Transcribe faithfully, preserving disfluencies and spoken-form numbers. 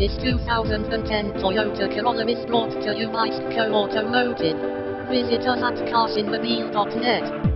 This two thousand ten Toyota Corolla is brought to you by S K C O Automotive. Visit us at cars in the blvd dot net.